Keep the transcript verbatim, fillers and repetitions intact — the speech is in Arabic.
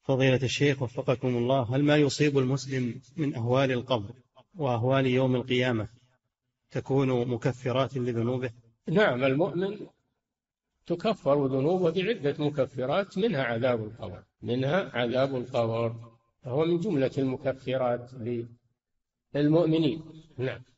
فضيلة الشيخ وفقكم الله، هل ما يصيب المسلم من أهوال القبر وأهوال يوم القيامة تكون مكفرات لذنوبه؟ نعم، المؤمن تكفر ذنوبه بعدة مكفرات، منها عذاب القبر منها عذاب القبر فهو من جملة المكفرات للمؤمنين. نعم.